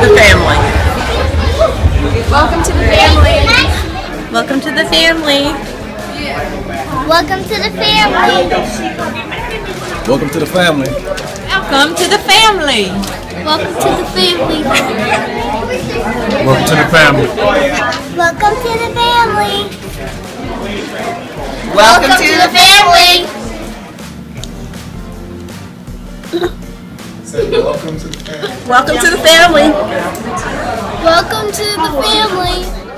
the family. Welcome to the family. Welcome to the family. Welcome to the family. Welcome to the family. Welcome to the family. Welcome to the family. Welcome to the family. Welcome to the family. Welcome to the family. Welcome to the family. Welcome to the family. Welcome to the family.